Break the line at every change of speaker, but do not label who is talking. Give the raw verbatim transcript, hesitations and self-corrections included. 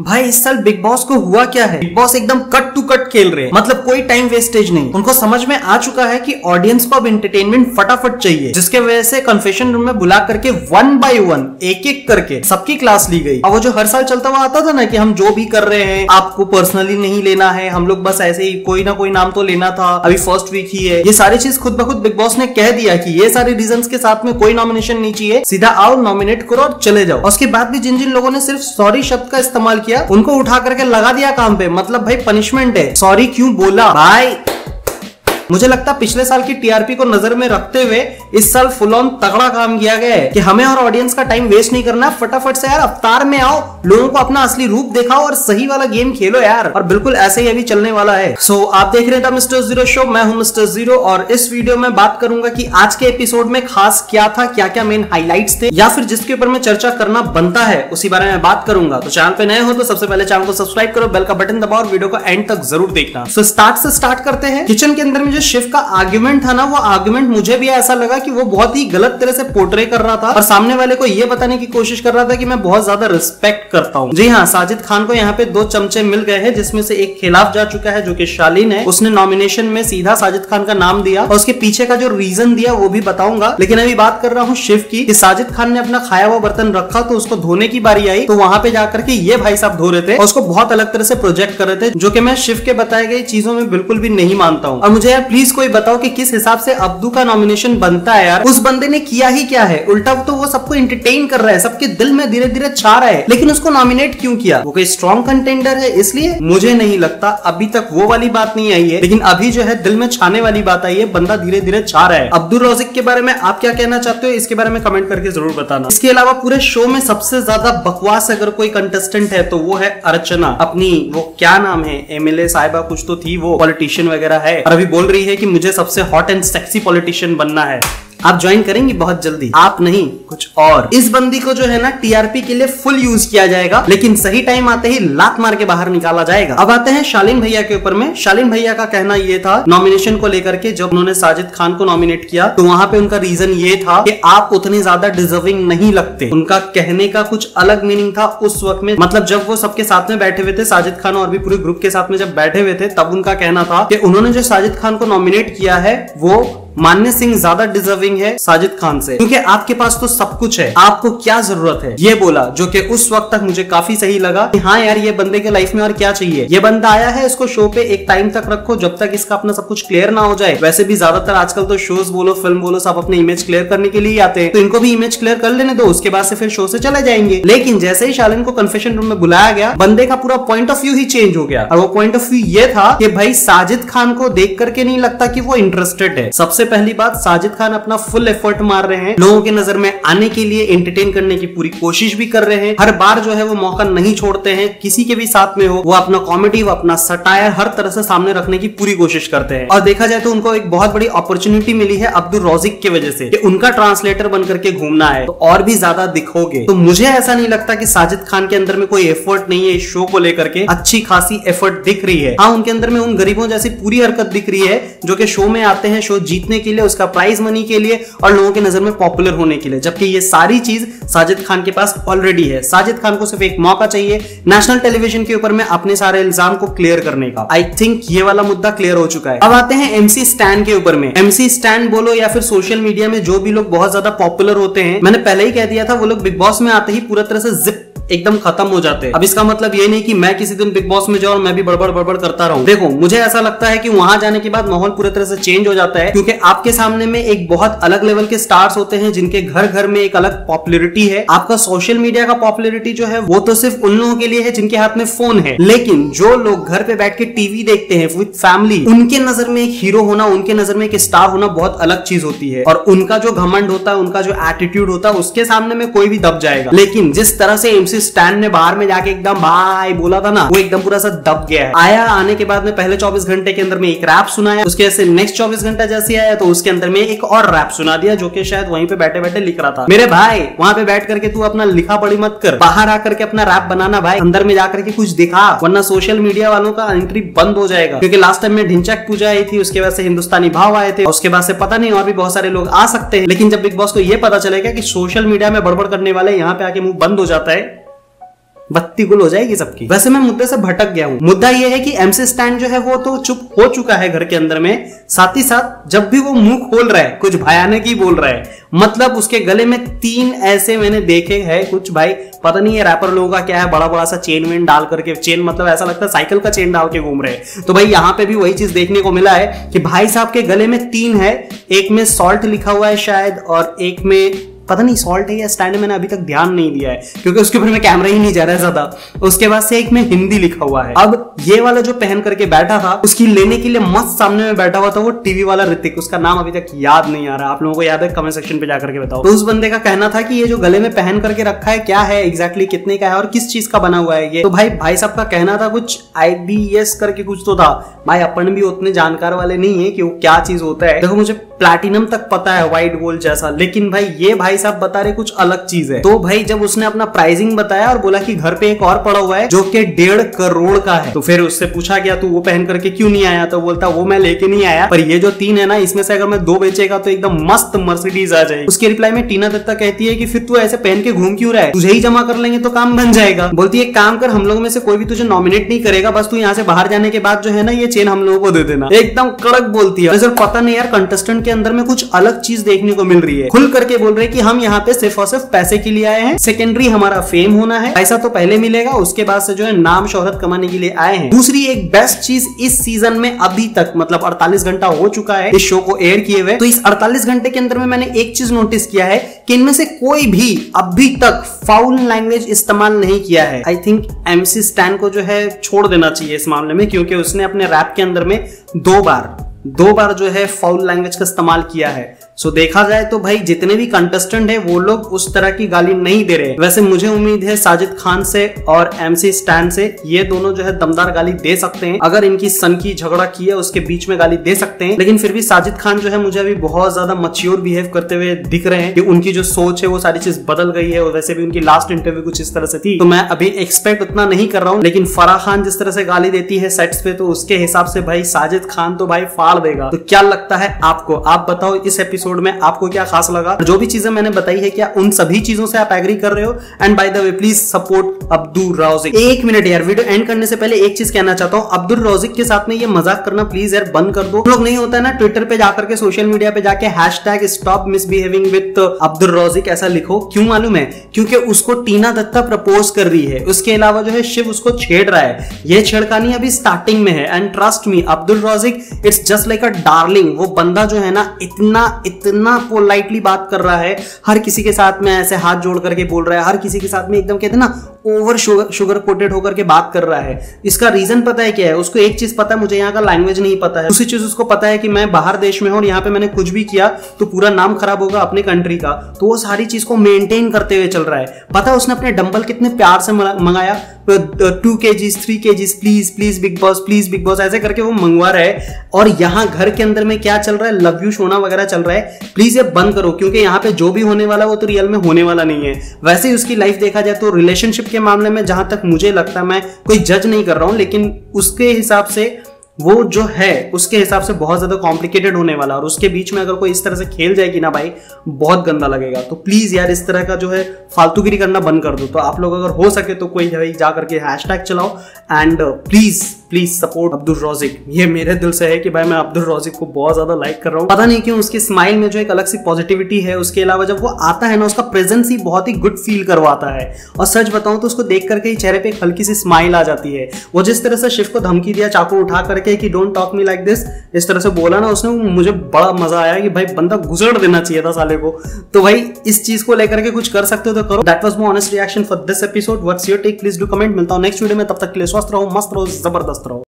भाई इस साल बिग बॉस को हुआ क्या है, बिग बॉस एकदम कट टू कट खेल रहे हैं, मतलब कोई टाइम वेस्टेज नहीं। उनको समझ में आ चुका है कि ऑडियंस को अब एंटरटेनमेंट फटाफट चाहिए, जिसके वजह से कन्फेशन रूम में बुला करके वन बाय वन एक एक करके सबकी क्लास ली गई। अब वो जो हर साल चलता हुआ आता था ना कि हम जो भी कर रहे हैं आपको पर्सनली नहीं लेना है, हम लोग बस ऐसे ही कोई ना कोई नाम तो लेना था, अभी फर्स्ट वीक ही है, ये सारी चीज खुद ब खुद बिग बॉस ने कह दिया कि ये सारे रीजंस के साथ में कोई नॉमिनेशन नहीं चाहिए, सीधा आओ नॉमिनेट करो और चले जाओ। उसके बाद भी जिन जिन लोगों ने सिर्फ सॉरी शब्द का इस्तेमाल किया उनको उठा करके लगा दिया काम पे, मतलब भाई पनिशमेंट है, सॉरी क्यों बोला भाई। मुझे लगता है पिछले साल की टीआरपी को नजर में रखते हुए इस साल फुल ऑन तगड़ा काम किया गया है कि हमें और ऑडियंस का टाइम वेस्ट नहीं करना, फटाफट से यार अवतार में आओ, लोगों को अपना असली रूप दिखाओ और सही वाला गेम खेलो यार। और बिल्कुल ऐसे ही अभी चलने वाला है। सो so, आप देख रहे थे मिस्टर जीरो शो, मैं हूं मिस्टर जीरो और इस वीडियो में बात करूंगा कि आज के एपिसोड में खास क्या था, क्या क्या मेन हाईलाइट्स थे या फिर जिसके ऊपर मैं चर्चा करना बनता है उसी बारे में बात करूंगा। तो चैनल पे नए हो तो सबसे पहले चैनल को सब्सक्राइब करो, बेल का बटन दबाओ और वीडियो को एंड तक जरूर देखना। सो so, स्टार्ट से स्टार्ट करते हैं। किचन के अंदर में जो शिव का आर्गुमेंट था ना, वो आर्गुमेंट मुझे भी ऐसा लगा कि वो बहुत ही गलत तरह से पोर्ट्रे कर रहा था और सामने वाले को ये बताने की कोशिश कर रहा था कि मैं बहुत ज्यादा रिस्पेक्ट करता हूँ। जी हाँ, साजिद खान को यहाँ पे दो चमचे मिल गए हैं, जिसमें से एक खिलाफ जा चुका है जो कि शालीन है। उसने नॉमिनेशन में सीधा साजिद खान का नाम दिया और उसके पीछे का जो रीजन दिया वो भी बताऊंगा, लेकिन अभी बात कर रहा हूँ शिव की। कि साजिद खान ने अपना खाया हुआ बर्तन रखा तो उसको धोने की बारी आई तो वहां पे जाकर के ये भाई साहब धो रहे थे और उसको बहुत अलग तरह से प्रोजेक्ट कर रहे थे, जो कि मैं शिव के बताए गए चीजों में बिल्कुल भी नहीं मानता हूँ। और मुझे यार प्लीज कोई बताओ कि किस हिसाब से अब्दू का नॉमिनेशन बनता है यार। उस बंदे ने किया ही क्या है, उल्टा तो वो सबको एंटरटेन कर रहा है, सबके दिल में धीरे धीरे छा रहा है, लेकिन उसको नॉमिनेट क्यों किया? वो कोई स्ट्रॉन्ग कंटेंडर है इसलिए? मुझे नहीं लगता, अभी तक वो वाली बात नहीं आई है, लेकिन अभी जो है दिल में छाने वाली बात आई है, बंदा धीरे धीरे छा रहा है। अब्दुल रौजिक के बारे में आप क्या कहना चाहते हो, इसके बारे में कमेंट करके जरूर बताना। इसके अलावा पूरे शो में सबसे ज्यादा बकवास अगर कोई कंटेस्टेंट है तो वो है अर्चना। अपनी वो क्या नाम है, एमएलए साहिबा कुछ तो थी, वो पॉलिटिशियन वगैरह है और अभी बोल रही है कि मुझे सबसे हॉट एंड सेक्सी पॉलिटिशियन बनना है। आप ज्वाइन करेंगी बहुत जल्दी, आप नहीं कुछ और। इस बंदी को जो है ना टीआरपी के लिए फुल यूज किया जाएगा, लेकिन सही टाइम आते ही लात मार के बाहर निकाला जाएगा। अब आते हैं शालीन भैया के ऊपर में। शालीन भैया का कहना ये था नॉमिनेशन को लेकर के, जब उन्होंने साजिद खान को नॉमिनेट किया तो वहां पे उनका रीजन ये था कि आप उतने ज्यादा डिजर्विंग नहीं लगते। उनका कहने का कुछ अलग मीनिंग था उस वक्त में, मतलब जब वो सबके साथ में बैठे हुए थे, साजिद खान और भी पूरे ग्रुप के साथ में जब बैठे हुए थे, तब उनका कहना था कि उन्होंने जो साजिद खान को नॉमिनेट किया है वो मान्य सिंह ज्यादा डिजर्विंग है साजिद खान से, क्योंकि आपके पास तो सब कुछ है, आपको क्या जरूरत है, ये बोला, जो कि उस वक्त तक मुझे काफी सही लगा कि हाँ यार ये बंदे के लाइफ में और क्या चाहिए। ये बंदा आया है, इसको शो पे एक टाइम तक रखो जब तक इसका अपना सब कुछ क्लियर ना हो जाए। वैसे भी ज्यादातर आजकल तो शोज बोलो फिल्म बोलो सब अपने इमेज क्लियर करने के लिए आते हैं, तो इनको भी इमेज क्लियर कर लेने दो, उसके बाद से फिर शो से चले जाएंगे। लेकिन जैसे ही शालीन को कन्फेशन रूम में बुलाया गया, बंदे का पूरा पॉइंट ऑफ व्यू ही चेंज हो गया। और वो पॉइंट ऑफ व्यू ये था कि भाई साजिद खान को देख करके नहीं लगता कि वो इंटरेस्टेड है। सबसे पहली बात, साजिद खान अपना फुल एफर्ट मार रहे हैं, लोगों के नजर में आने के लिए, एंटरटेन करने की पूरी कोशिश भी कर रहे हैं। हर बार जो है वो मौका नहीं छोड़ते हैं, किसी के भी साथ में हो, वो अपना कॉमेडी, वो अपना सटायर हर तरह से सामने रखने की पूरी कोशिश करते हैं। और देखा जाए तो उनको एक बहुत बड़ी अपॉर्चुनिटी मिली है अब्दुल रौजिक की वजह से कि उनका ट्रांसलेटर बनकर के घूमना है, तो और भी ज्यादा दिखोगे। तो मुझे ऐसा नहीं लगता कि साजिद खान के अंदर में कोई एफर्ट नहीं है इस शो को लेकर के, अच्छी खासी एफर्ट दिख रही है। हाँ, उनके अंदर में उन गरीबों जैसी पूरी हरकत दिख रही है जो कि शो में आते हैं शो जीतने के लिए, उसका प्राइज मनी के लिए और लोगों के नजर में पॉपुलर होने के लिए, जबकि ये सारी चीज साजिद खान के पास ऑलरेडी है। साजिद खान को सिर्फ एक मौका चाहिए नेशनल टेलीविजन के ऊपर में अपने सारे इल्जाम को क्लियर करने का। आई थिंक ये वाला मुद्दा क्लियर हो चुका है। अब आते हैं एमसी स्टैन के ऊपर में। एमसी स्टैन बोलो या फिर सोशल मीडिया में जो भी लोग बहुत ज्यादा पॉपुलर होते हैं, मैंने पहले ही कह दिया था, वो लोग बिग बॉस में आते ही पूरा तरह से जिप एकदम खत्म हो जाते हैं। अब इसका मतलब ये नहीं कि मैं किसी दिन बिग बॉस में जाऊं और मैं भी बड़बड़ बड़बड़ करता रहूं। देखो, मुझे ऐसा लगता है कि वहां जाने के बाद माहौल पूरी तरह से चेंज हो जाता है, क्योंकि आपके सामने में एक बहुत अलग लेवल के स्टार्स होते हैं जिनके घर घर में एक अलग पॉपुलैरिटी है। आपका सोशल मीडिया का पॉपुलैरिटी जो है वो तो सिर्फ उन लोगों के लिए है जिनके हाथ में फोन है, लेकिन जो लोग घर पे बैठ के टीवी देखते हैं विद फैमिली, उनके नजर में एक हीरो होना, उनके नजर में एक स्टार होना बहुत अलग चीज होती है। और उनका जो घमंड होता है, उनका जो एटीट्यूड होता है, उसके सामने में कोई भी दब जाएगा। लेकिन जिस तरह से एमसी स्टैन ने बाहर में जाके एकदम भाई बोला था ना, वो एकदम पूरा सा दब गया है। आया, आने के बाद में पहले चौबीस घंटे के अंदर में एक रैप सुनाया, उसके से नेक्स्ट चौबीस घंटा जैसे आया तो उसके अंदर में एक और रैप सुना दिया, जो कि शायद वहीं पे बैठे बैठे लिख रहा था। मेरे भाई, वहां पे बैठ करके तू अपना लिखा पढ़ी मत कर, बाहर आकर के अपना रैप बनाना भाई, अंदर में जाकर के कुछ दिखा, वरना सोशल मीडिया वालों का एंट्री बंद हो जाएगा। क्योंकि लास्ट टाइम में ढिंचैक पूजा आई थी, उसके बाद से हिंदुस्तानी भाव आए थे, उसके बाद से पता नहीं और भी बहुत सारे लोग आ सकते हैं, लेकिन जब बिग बॉस को यह पता चलेगा कि सोशल मीडिया में बड़बड़ करने वाले यहाँ पे आके मुंह बंद हो जाता है, बत्ती गुल हो जाएगी सबकी। वैसे मैं मुद्दे से भटक गया हूँ। मुद्दा ये है कि एमसी स्टैन जो है वो तो चुप हो चुका है घर के अंदर में, साथ ही साथ जब भी वो मुंह खोल रहा है कुछ भयानक ही बोल रहा है। मतलब उसके गले में तीन ऐसे मैंने देखे हैं कुछ, भाई पता नहीं है रैपर लोगों का क्या है, बड़ा बड़ा सा चेन वेन डाल करके, चेन मतलब ऐसा लगता है साइकिल का चेन डाल के घूम रहे हैं। तो भाई यहाँ पे भी वही चीज देखने को मिला है कि भाई साहब के गले में तीन है, एक में सॉल्ट लिखा हुआ है शायद, और एक में पता नहीं सॉल्ट है या स्टैंड है, मैंने अभी तक ध्यान नहीं दिया है क्योंकि उसके ऊपर में कैमरा ही नहीं जा रहा है ज्यादा। उसके बाद से एक में हिंदी लिखा हुआ है। अब ये वाला जो पहन करके बैठा था उसकी लेने के लिए मस्त सामने में बैठा हुआ था वो टीवी वाला ऋतिक, उसका नाम अभी तक याद नहीं आ रहा। आप लोगों को याद है कमेंट सेक्शन पे जाकर के बताओ। तो उस बंदे का कहना था कि ये जो गले में पहन करके रखा है क्या है एग्जैक्टली, कितने का है और किस चीज का बना हुआ है ये। तो भाई भाई साहब का कहना था कुछ आई बी एस करके कुछ तो था। भाई अपन भी उतने जानकार वाले नहीं है कि वो क्या चीज होता है। देखो मुझे प्लैटिनम तक पता है व्हाइट गोल्ड जैसा, लेकिन भाई ये भाई साहब बता रहे कुछ अलग चीज है। तो भाई जब उसने अपना प्राइसिंग बताया और बोला कि घर पे एक और पड़ा हुआ है जो कि डेढ़ करोड़ का है, तो फिर उससे पूछा गया तू वो पहन करके क्यों नहीं आया, तो बोलता वो मैं लेके नहीं आया, पर ये जो तीन है ना इसमें से अगर मैं दो बेचेगा तो एकदम मस्त मर्सिडीज आ जाएगी। उसके रिप्लाई में टीना दत्ता कहती है कि फिर तू ऐसे पहन के घूम क्यों रहा है, तुझे ही जमा कर लेंगे तो काम बन जाएगा। बोलती है काम कर, हम लोगों में से कोई भी तुझे नॉमिनेट नहीं करेगा, बस तू यहाँ से बाहर जाने के बाद जो है ना ये चेन हम लोगों को दे देना। एकदम कड़क बोलती है। सर पता नहीं यार कंटेस्टेंट के अंदर में कुछ अलग चीज देखने को मिल रही है। खुल करके बोल रहे कि हम यहाँ पे सिर्फ और सिर्फ पैसे के लिए आए हैं, सेकेंडरी हमारा फेम होना है, पैसा तो पहले मिलेगा, उसके बाद से जो है नाम शोहरत कमाने के लिए आए हैं। दूसरी एक बेस्ट चीज इस सीजन में अभी तक मतलब अड़तालीस घंटा हो चुका है इस शो को एयर किए हुए, तो इस अड़तालीस घंटे के अंदर में मैंने एक चीज नोटिस किया है कि इनमें से कोई भी अभी तक फाउल लैंग्वेज इस्तेमाल नहीं किया है। आई थिंक एमसी स्टैन को जो है छोड़ देना चाहिए इस मामले में, क्योंकि उसने अपने रैप के अंदर में दो बार दो बार जो है फाउल लैंग्वेज का इस्तेमाल किया है। सो देखा जाए तो भाई जितने भी कंटेस्टेंट है वो लोग उस तरह की गाली नहीं दे रहे। वैसे मुझे उम्मीद है साजिद खान से और एमसी स्टैन से ये दोनों जो है दमदार गाली दे सकते हैं। अगर इनकी सन की झगड़ा की है उसके बीच में गाली दे सकते हैं, लेकिन फिर भी साजिद खान जो है मुझे अभी बहुत ज्यादा मैच्योर बिहेव करते हुए दिख रहे हैं कि उनकी जो सोच है वो सारी चीज बदल गई है। और वैसे भी उनकी लास्ट इंटरव्यू कुछ इस तरह से थी, तो मैं अभी एक्सपेक्ट उतना नहीं कर रहा हूँ। लेकिन फराह खान जिस तरह से गाली देती है सेट्स पे, तो उसके हिसाब से भाई साजिद खान तो भाई फाड़ देगा। तो क्या लगता है आपको, आप बताओ इस एपिसोड में आपको क्या खास लगा। जो भी चीजें मैंने बताई है क्या उन सभी चीजों से आप एग्री कर रहे हो? And by the way please support Abdu Rozik. एक मिनट यार, वीडियो एंड करने से पहले एक चीज कहना चाहता हूँ, अब्दुल रौजिक के साथ में ये मजाक करना प्लीज यार बंद कर दो। लोग नहीं होता है ना ट्विटर पे जाकर के सोशल मीडिया पे जाके hashtag stop misbehaving with Abdu Rozik ऐसा लिखो। क्यों मालूम है? क्योंकि उसको टीना दत्ता प्रपोज कर रही है, उसके अलावा जो है शिव उसको छेड़ रहा है। ये छेड़खानी अभी स्टार्टिंग में है। And trust me Abdu Rozik it's just like a darling. वो बंदा जो है ना इतना इतना पोलाइटली बात कर रहा है, हर किसी के साथ में ऐसे हाथ जोड़ करके बोल रहा है, हर किसी के साथ में एकदम कहते हैं ना ओवर शुगर शुगर कोटेड होकर के बात कर रहा है। इसका रीजन पता है क्या है? उसको एक चीज पता है, मुझे यहाँ का लैंग्वेज नहीं पता है। दूसरी चीज उसको पता है कि मैं बाहर देश में हूं और यहाँ पे मैंने कुछ भी किया तो पूरा नाम खराब होगा अपने कंट्री का, तो वो सारी चीज को मेंटेन करते हुए चल रहा है। पता है उसने अपने डंबल कितने प्यार से मंगाया, टू के जीज थ्री के जीज please please Bigg Boss please Bigg Boss ऐसे करके वो मंगवा रहा है। और यहाँ घर के अंदर में क्या चल रहा है, लव यू शोना वगैरह चल रहा है। प्लीज ये बंद करो, क्योंकि यहाँ पे जो भी होने वाला वो तो रियल में होने वाला नहीं है। वैसे ही उसकी लाइफ देखा जाए तो रिलेशनशिप के मामले में जहां तक मुझे लगता है, मैं कोई जज नहीं कर रहा हूं, लेकिन उसके हिसाब से वो जो है उसके हिसाब से बहुत ज्यादा कॉम्प्लिकेटेड होने वाला, और उसके बीच में अगर कोई इस तरह से खेल जाएगी ना भाई बहुत गंदा लगेगा। तो प्लीज यार इस तरह का जो है फालतूगिरी करना बंद कर दो। तो आप लोग अगर हो सके तो कोई भाई जा करके हैशटैग चलाओ and please please support Abdu Rozik. ये मेरे दिल से है कि भाई मैं अब्दुल रौजिक को बहुत ज्यादा लाइक कर रहा हूँ। पता नहीं क्यों उसकी स्माइल में जो एक अलग सी पॉजिटिविटी है। उसके अलावा जब वो आता है ना उसका प्रेजेंस ही बहुत ही गुड फील करवाता है। और सच बताऊं तो उसको देख करके ही चेहरे पे एक हल्की सी स्माइल आ जाती है। वो जिस तरह से शिव को धमकी दिया चाकू उठा करके कि don't talk me like this, इस तरह से बोला ना उसने, मुझे बड़ा मजा आया कि भाई बंदा गुजर देना चाहिए था साले को। तो भाई इस चीज को लेकर के कुछ कर सकते हो तो करो। That was my honest reaction for this episode. What's your take? Please do comment. मिलता हूं नेक्स्ट वीडियो में, तब तक के लिए स्वस्थ रहो, मस्त रहो, जबरदस्त रहो।